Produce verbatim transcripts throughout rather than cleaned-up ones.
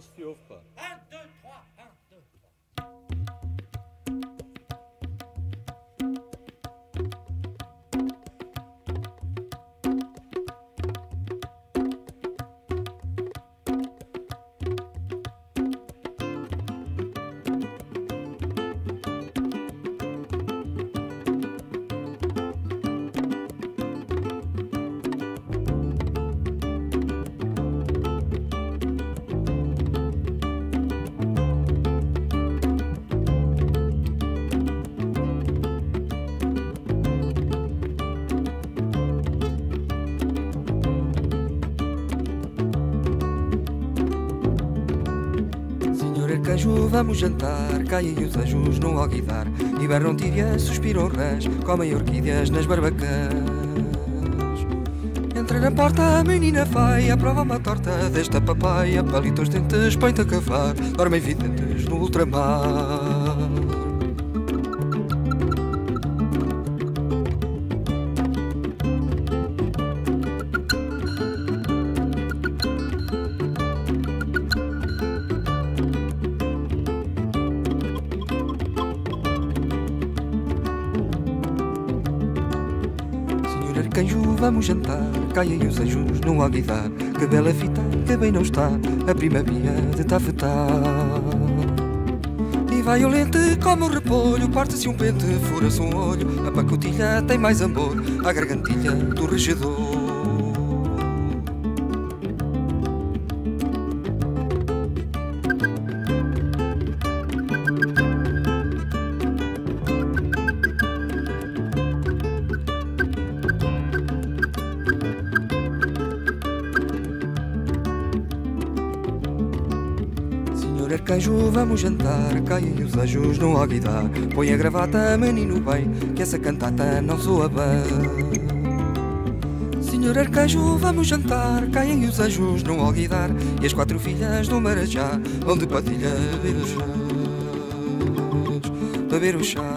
se ouve, pá. Un, deux, trois, un, deux, trois. Arcanjo, vamos jantar, caem os anjos no alguidar, hibernam tíbias, suspiram rãs, comem orquídeas nas barbacãs. Entra na porta, a menina vai, aprova uma torta desta papaya, palita os dentes, põe-te a cavar, dormem videntes no ultramar. Arcanjo, vamos jantar, caem os anjos num alguidar, que bela fita, que bem não está, a primavera de tafetá. E vai o lente como o repolho, parte-se um pente, fura-se um olho, a pacotilha tem mais amor, a gargantilha do regedor. Arcanjo, vamos jantar, caem os anjos no alguidar, põe a gravata, menino bem, que essa cantata não soa bem. Senhor Arcanjo, vamos jantar, caem os anjos no alguidar, e as quatro filhas do Marajá vão de patilha beber o chá, beber o chá.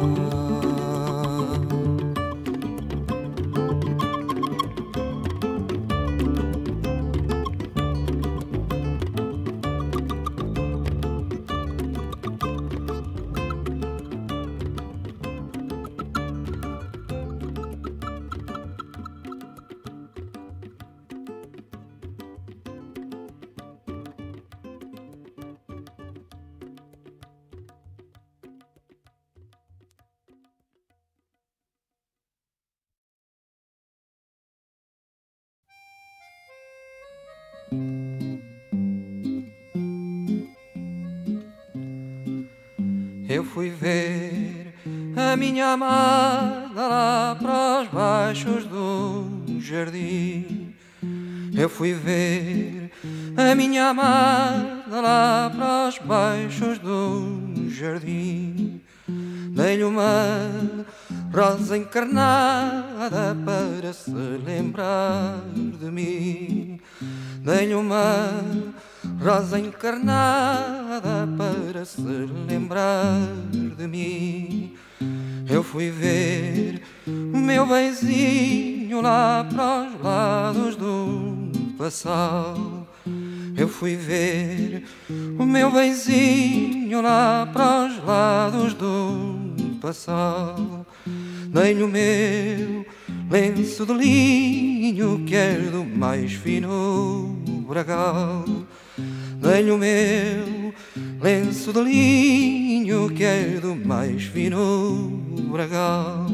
Eu fui ver a minha amada lá para os baixos do jardim. Eu fui ver a minha amada lá para os baixos do jardim. Dei-lhe uma rosa encarnada para se lembrar de mim. Dei-lhe uma rosa encarnada para se lembrar de mim. Eu fui ver o meu benzinho lá para os lados do Passal. Eu fui ver o meu benzinho lá para os lados do Passal. Dei-lhe o meu lenço de linho que é do mais fino bragal. Dei-lhe o meu lenço de linho que é do mais fino bragal.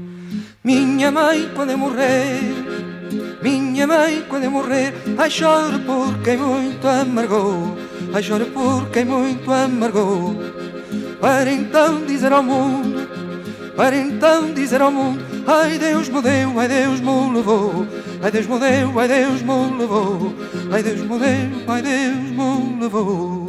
Minha mãe quando eu morrer, minha mãe quando eu morrer, ai choro por quem muito amargou, ai choro por quem muito amargou. Para então dizer ao mundo, para então dizer ao mundo, ai Deus me deu, ai Deus me levou, ai Deus me deu, ai Deus me levou, ai Deus me deu, ai Deus me levou.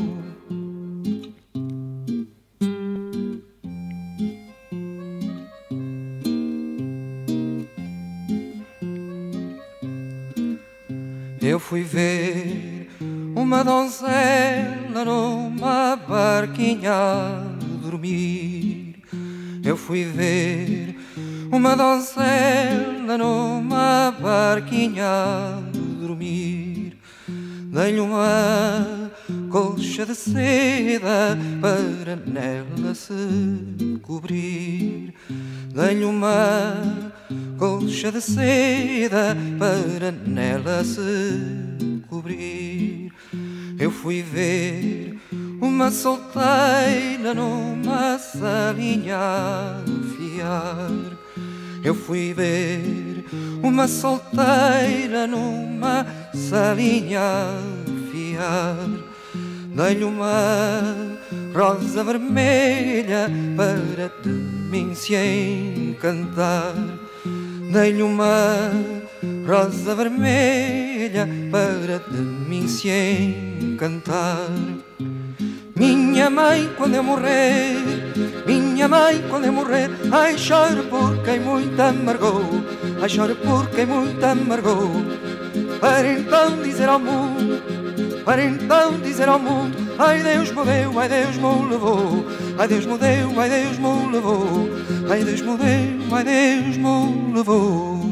Eu fui ver uma donzela numa barquinha a dormir. Eu fui ver uma donzela numa barquinha a dormir. Dei-lhe uma colcha de seda para nela se cobrir. Dei-lhe uma colcha de seda para nela se cobrir. Eu fui ver uma solteira numa salinha a fiar. Eu fui ver uma solteira numa salinha a fiar. Dei-lhe uma rosa vermelha para de mim se encantar. Dei-lhe uma rosa vermelha para de mim se encantar. Minha mãe, quando eu morrer, minha mãe, quando eu morrer, ai, choro por quem muito amargou, ai, choro por quem muito amargou. Para então dizer ao mundo, para então dizer ao mundo, ai, Deus me deu, ai, Deus me levou, ai, Deus me deu, ai, Deus me levou, ai, Deus me deu, ai, Deus me levou.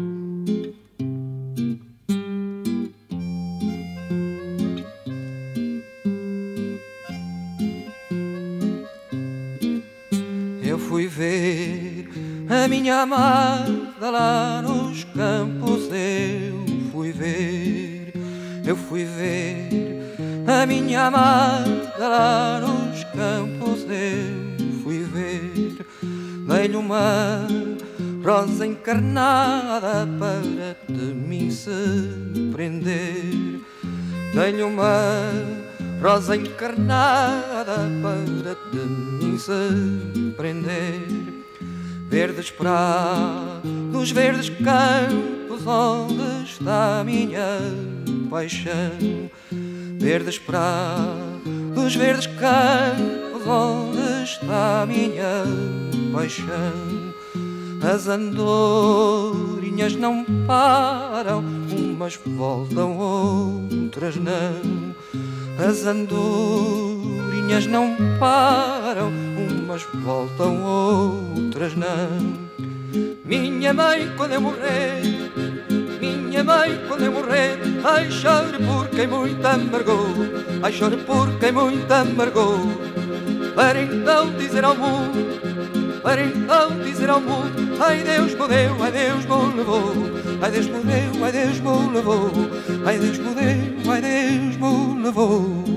Eu fui ver a minha amada lá nos campos, eu fui ver, eu fui ver a minha amada lá nos campos, eu fui ver. Dei-lhe uma rosa encarnada para de mim se prender. Dei-lhe uma rosa encarnada para de mim se prender. Verdes prados, verdes campos, onde está a minha paixão. Verdes prados, verdes campos, onde está a minha paixão. As andorinhas não param, umas voltam, outras não. As andorinhas não param, umas voltam, outras não. Minha mãe, quando eu morrer, minha mãe, quando eu morrer, ai, chore por quem muito amargou, ai, chore por quem muito amargou. Para então dizer ao mundo, para então dizer ao mundo, ai, Deus me deu, ai, Deus me levou, ai, Deus me deu, ai, Deus me levou, ai, Deus me deu, ai, Deus me levou.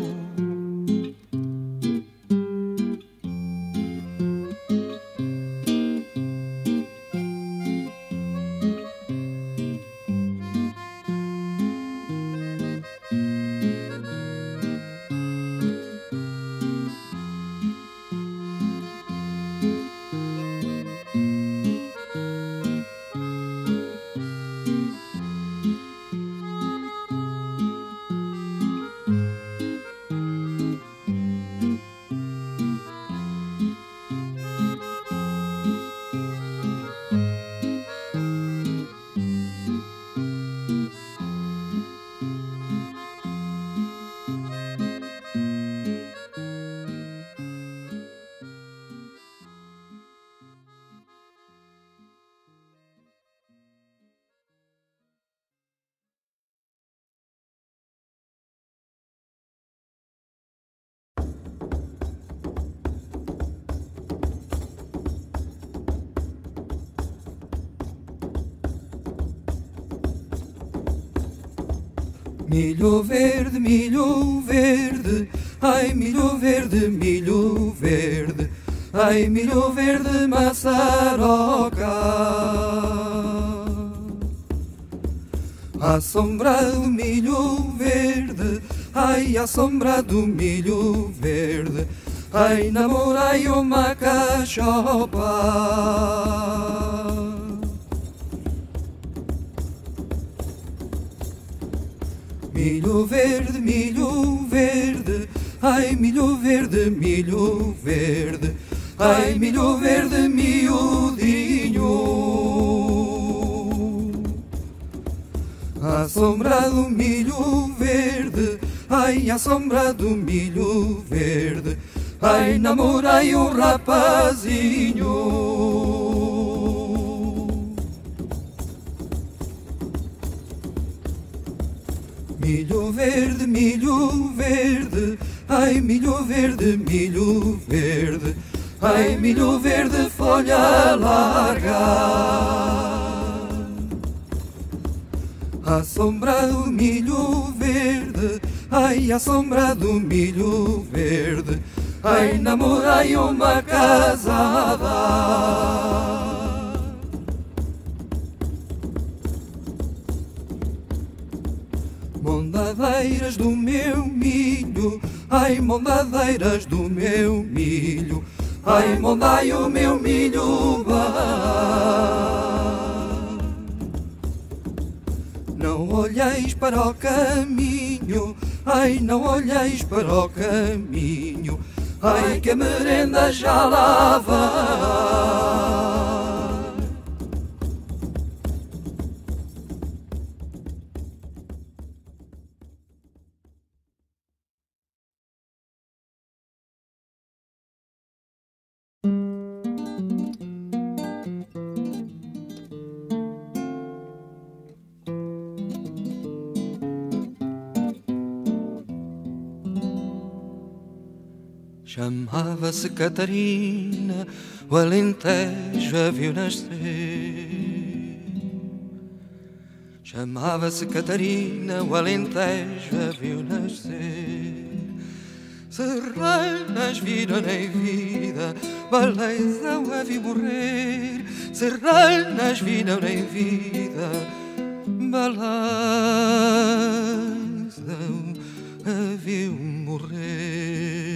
Milho verde, milho verde, ai, milho verde, milho verde, ai, milho verde, maçaroca. À sombra do milho verde, ai, à sombra do milho verde, ai, namorai uma cachopa. Milho verde, milho verde, ai, milho verde, milho verde, ai, milho verde, miudinho. À sombra do milho verde, ai, à sombra do milho verde, ai, namorai um rapazinho. Milho verde, milho verde, ai milho verde, milho verde, ai milho verde, folha larga. À sombra do milho verde, ai à sombra do milho verde, ai namorei uma casada. Mondadeiras do meu milho, ai mondadeiras do meu milho, ai mondai o meu milho bem. Não olheis para o caminho, ai não olheis para o caminho, ai que a merenda já lá vai. Chamava-se Catarina, o Alentejo a viu nascer. Chamava-se Catarina, o Alentejo a viu nascer. Serranas viram em vida, Baleizão a viu morrer. Serranas viram em vida, Baleizão a viu morrer.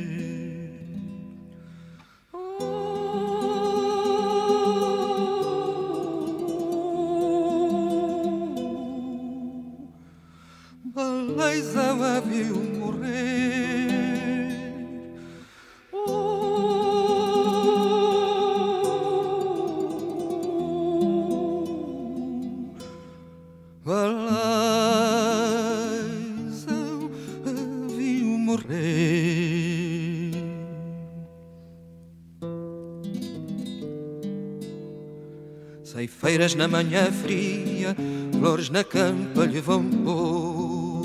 Baleizão a viu morrer. Oh, Baleizão a viu morrer. Ceifeiras na manhã fria, flores na campa lhe vão pôr.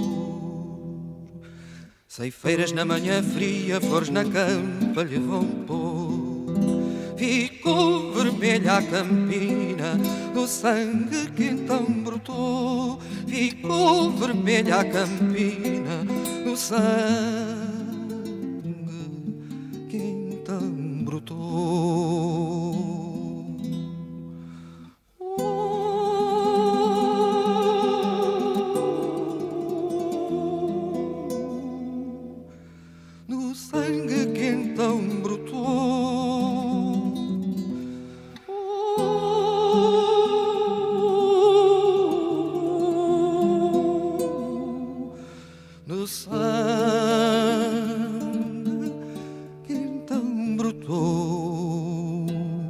Ceifeiras na manhã fria, flores na campa lhe vão pôr. Ficou vermelha a campina do sangue que então brotou. Ficou vermelha a campina do sangue que então brotou. Sangue que então brotou. Oh, no sangue que então brotou.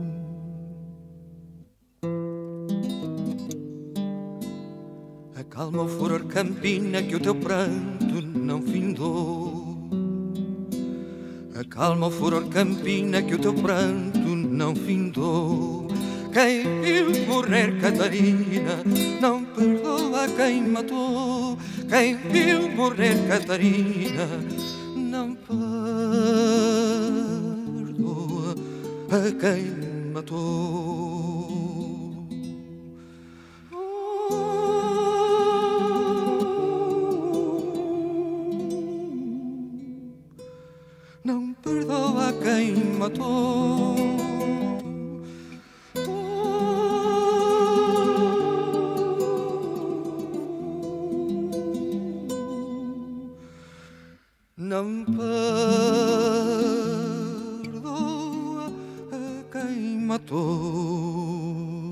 Acalma o furor campina que o teu pranto não findou. Acalma o furor campina que o teu pranto não findou. Quem viu morrer Catarina não perdoa quem matou. Quem viu morrer Catarina não perdoa a quem matou. Não perdoa quem matou. Não perdoa a quem matou.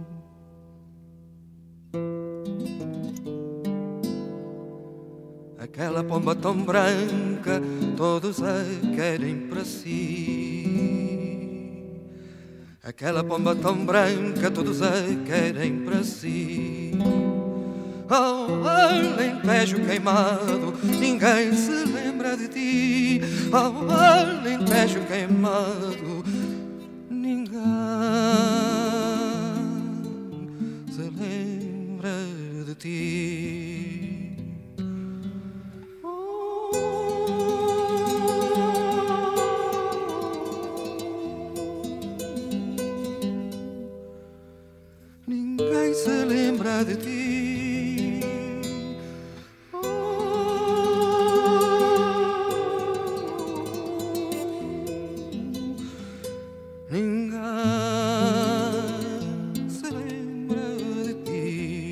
Aquela pomba tão branca, todos a querem para si. Aquela pomba tão branca, todos a querem para si. Ao Alentejo queimado, ninguém se lembra de ti. Ao Alentejo queimado, ninguém se lembra de ti. de ti. Ninguém se lembra de ti.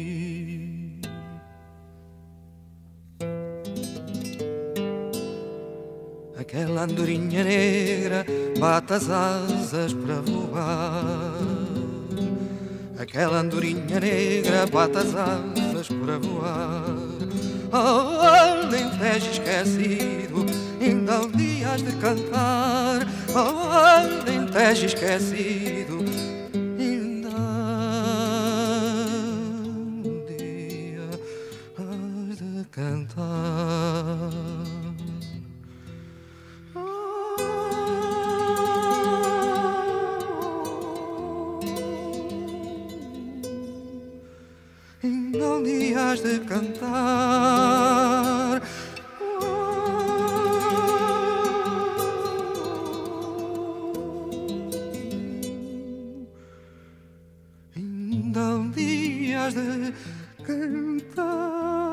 Aquela andorinha negra bate as asas para voar. Aquela andorinha negra bate as asas para voar. Oh, Alentejo esquecido, ainda um dia has de cantar. Oh, Alentejo esquecido, ainda um dia has de cantar. Ainda um dia has de cantar. Ainda um dia has de cantar.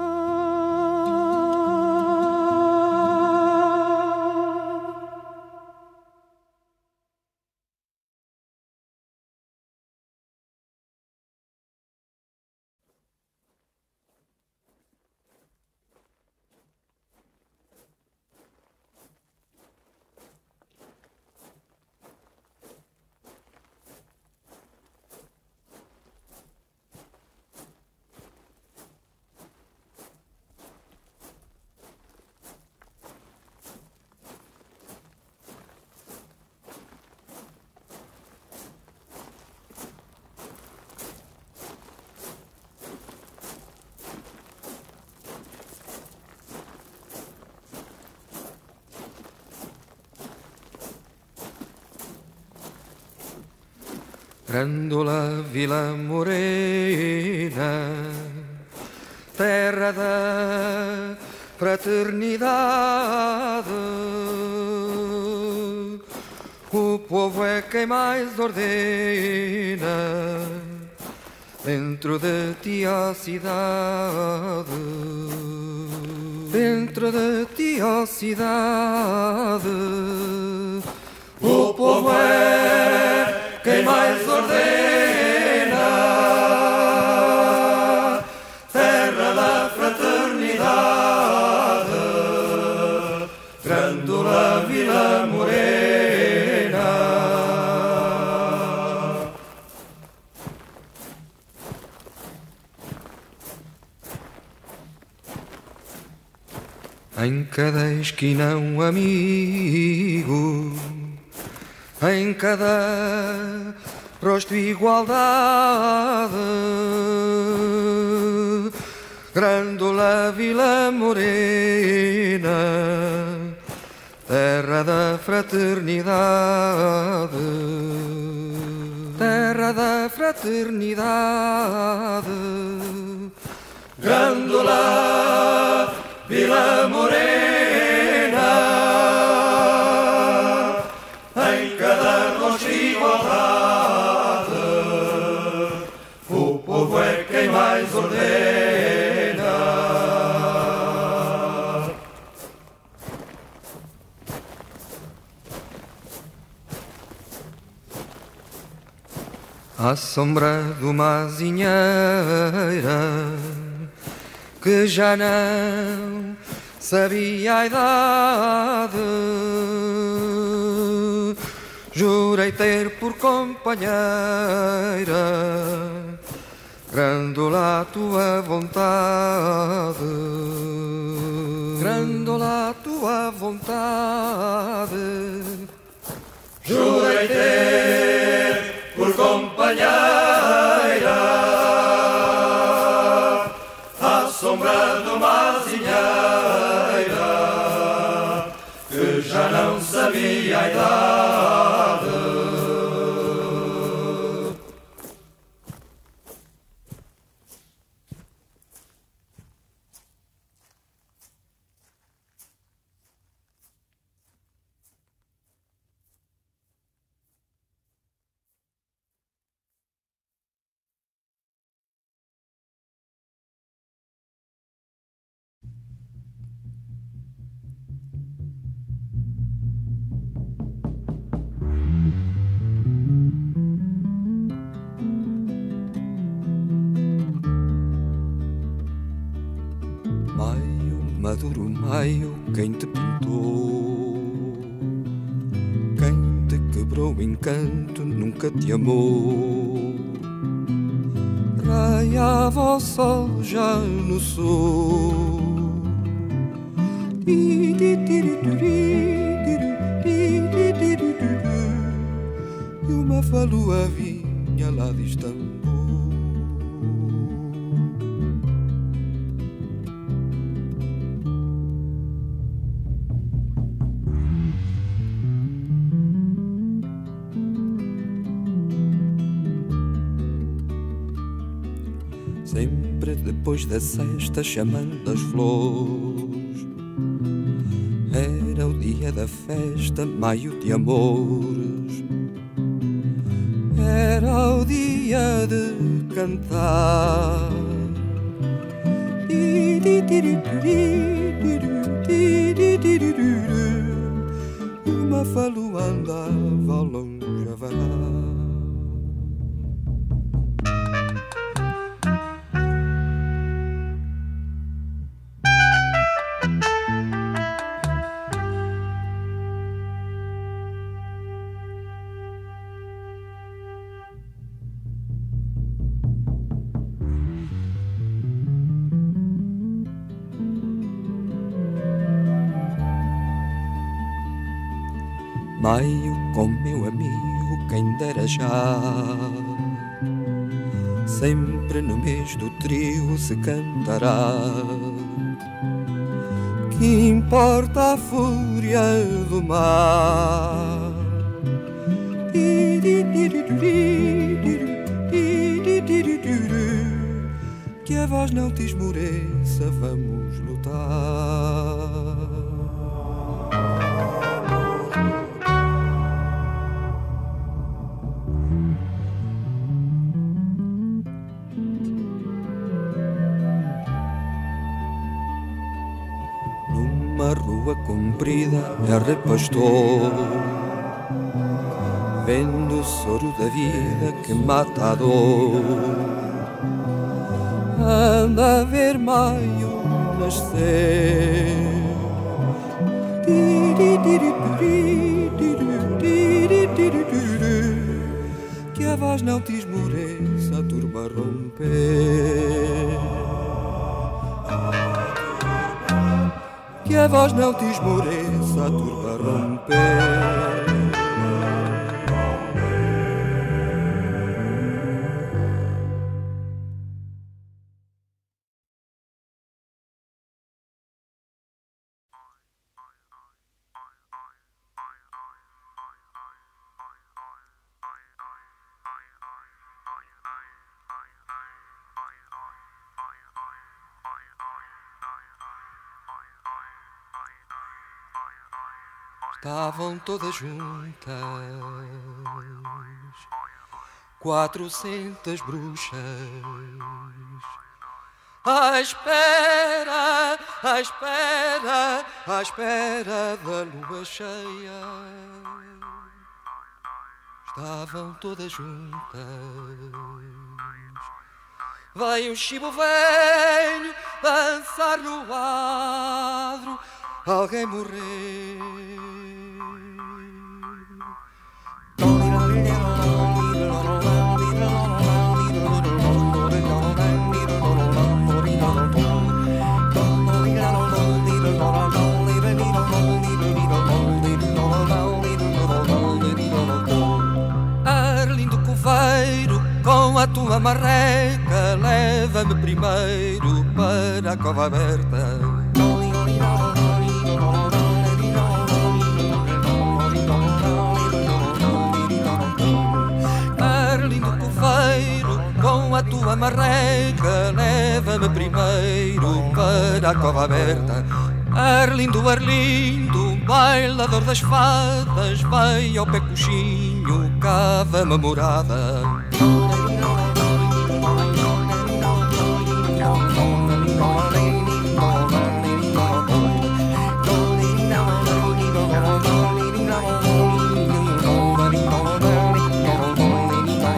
Grândola Vila Morena, terra da fraternidade, o povo é quem mais ordena dentro de ti a cidade. Dentro de ti a cidade, o povo é quem mais ordena, terra da fraternidade, Grândola Vila Morena. Em cada esquina um amigo, em cada rosto igualdade, Grândola Vila Morena, terra da fraternidade, terra da fraternidade, Grândola Vila Morena. Em cada rosto igualdade, o povo é quem mais ordena. À sombra de uma azinheira que já não sabia a idade, jurei ter por companheira Grândola a tua vontade, Grândola a tua vontade. Jurei ter por companheira à sombra de uma azinheira que já não sabia a idade. duro maio, quem te pintou? Quem te quebrou o encanto nunca te amou. Raiava o sol já no sul. E uma falua vinha lá de Istambul. Sempre depois da sesta, chamando as flores, era o dia da festa, maio de amores. Era o dia de cantar. E uma falua andava ao longe a vagar. Maio com meu amigo, quem dera já. Sempre no mês do trio se cantará. Que importa a fúria do mar? Que a voz não te esmoreça, vamos lutar. Numa rua comprida é repastor, vendo o soro da vida que mata a dor. Anda a ver maio nascer. Que a voz não te esmoreça, a turba romper. Que a voz não te esmoreça, a turba romper. Estavam todas juntas, quatrocentas bruxas, à espera, à espera, à espera da lua cheia. Estavam todas juntas. Veio um chibo velho dançar no adro, alguém morreu. Arlindo Coveiro, com a tua marreca, leva-me primeiro para a cova aberta. Arlindo Coveiro, com a tua marreca, leva-me primeiro para a cova aberta. Arlindo, Arlindo, bailador das fadas, vai ao pé coxinho, cava-me a morada.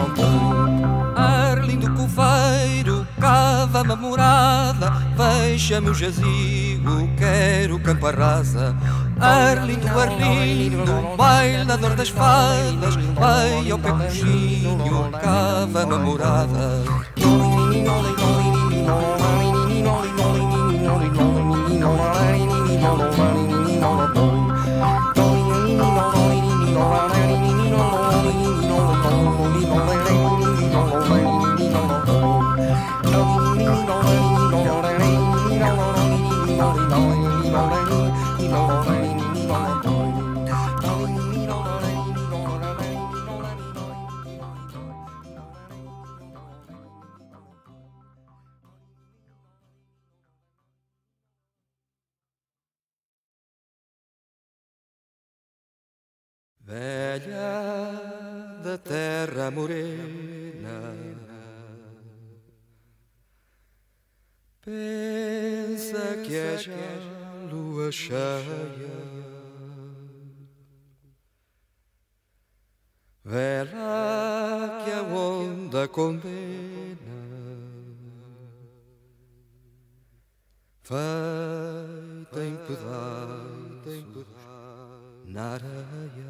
Arlindo Coveiro, cava-me a morada, veja Puxa-me o jazigo, quero campo rasa. Arlindo, Arlindo, bailador das fadas, vai ao pé coxinho, cava-me a morada. Velha da terra morena, pensa que é já lua cheia. Vê lá que a onda condena, feita em pedaços na areia.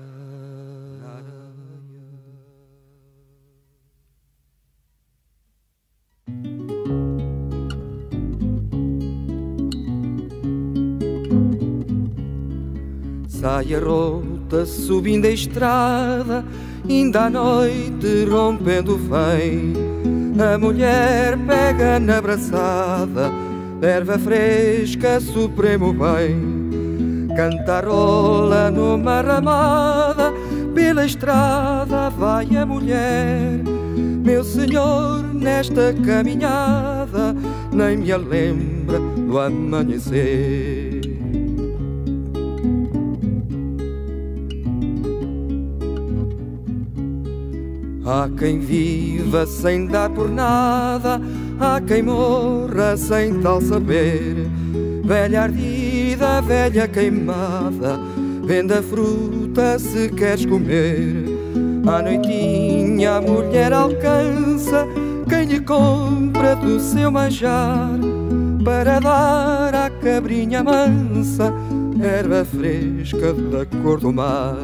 Sai a rota subindo a estrada, ainda à noite rompendo vem. A mulher pega na braçada, erva fresca, supremo bem. Cantarola numa ramada, pela estrada vai a mulher. Meu senhor, nesta caminhada, nem me lembra do amanhecer. Há quem viva sem dar por nada, há quem morra sem tal saber. Velha ardida, velha queimada, vende a fruta se queres comer. À noitinha a mulher alcança quem lhe compra do seu manjar, para dar à cabrinha mansa erva fresca da cor do mar.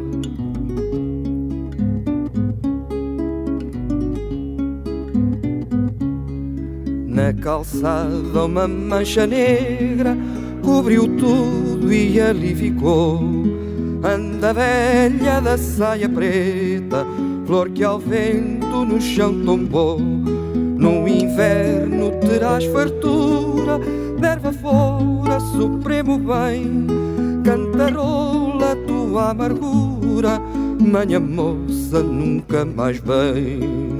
Na calçada uma mancha negra cobriu tudo e ali ficou. Anda velha da saia preta, flor que ao vento no chão tombou. No inverno terás fartura de erva fora, supremo bem. Cantarola tua amargura, manha moça nunca mais vem.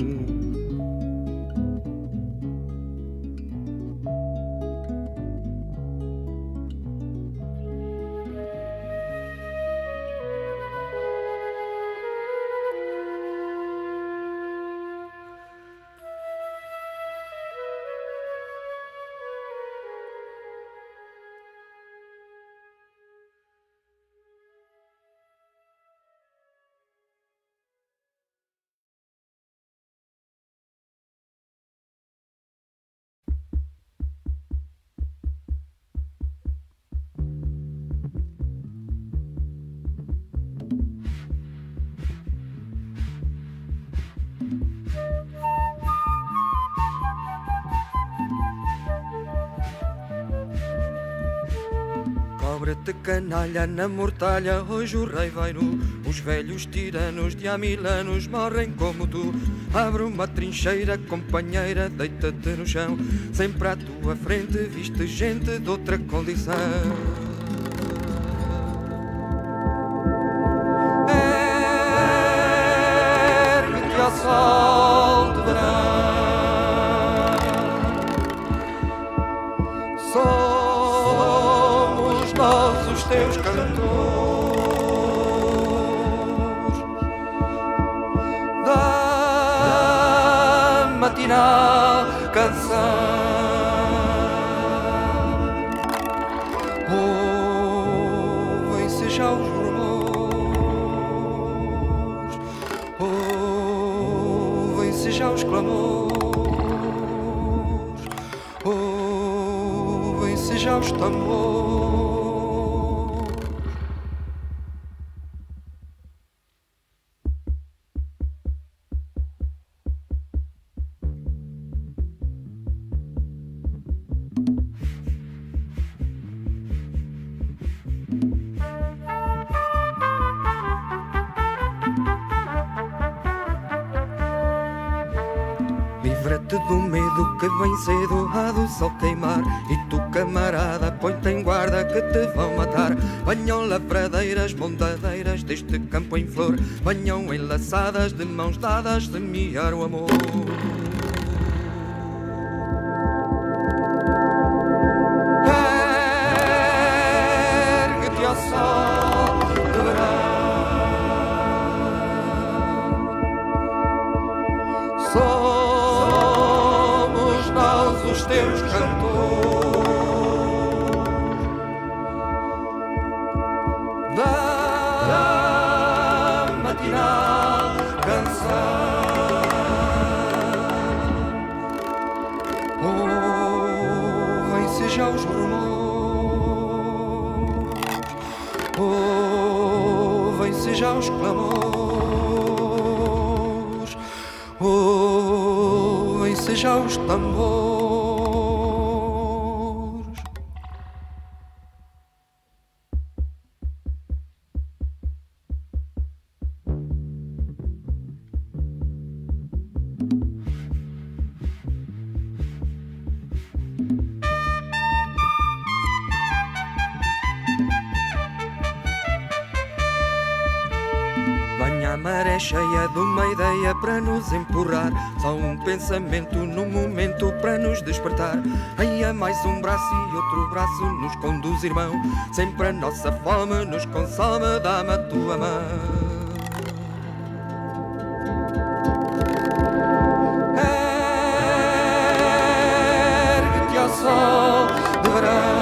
Cobra-te canalha na mortalha, hoje o rei vai nu. Os velhos tiranos de há mil anos morrem como tu. Abre uma trincheira, companheira, deita-te no chão. Sempre à tua frente viste gente de outra condição. Ergue-te ao sol de verão. Nós os teus cantores da matinal canção. Ouvem-se já os rumores, ouvem-se já os clamores, ouvem-se já os tambores. Livra-te do medo que vem cedo, há do sol queimar. E tu, camarada, põe-te em guarda que te vão matar. Venham lavradeiras, mondadeiras deste campo em flor. Venham enlaçadas de mãos dadas semear o amor. Ergue-te ao sol de verão. Somos nós os teus cantores da matinal canção. Ouvem-se já os rumores, ouvem-se já os clamores, ouvem-se já os tambores. Venha a maré cheia de uma ideia para nos empurrar, só um pensamento num momento para nos despertar. Aí há mais um braço e outro braço nos conduz, irmão. Sempre a nossa fome nos consome, dá-me a tua mão. Ergue-te ao sol de verão.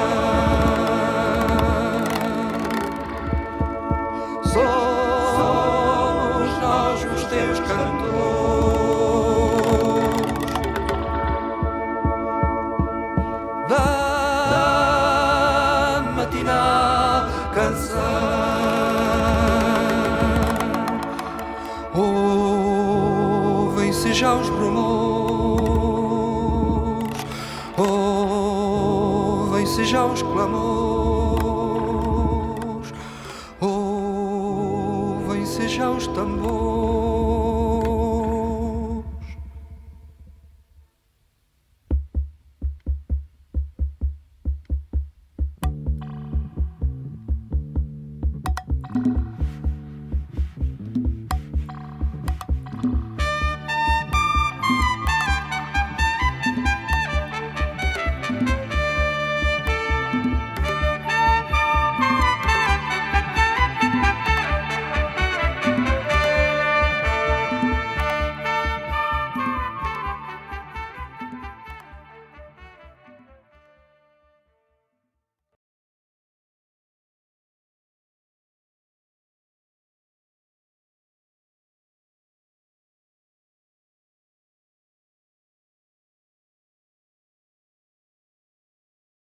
Somos nós os teus cantores da matinal canção. Ouvem-se já os rumores, ouvem-se já os clamores, ouvem-se já os tambores.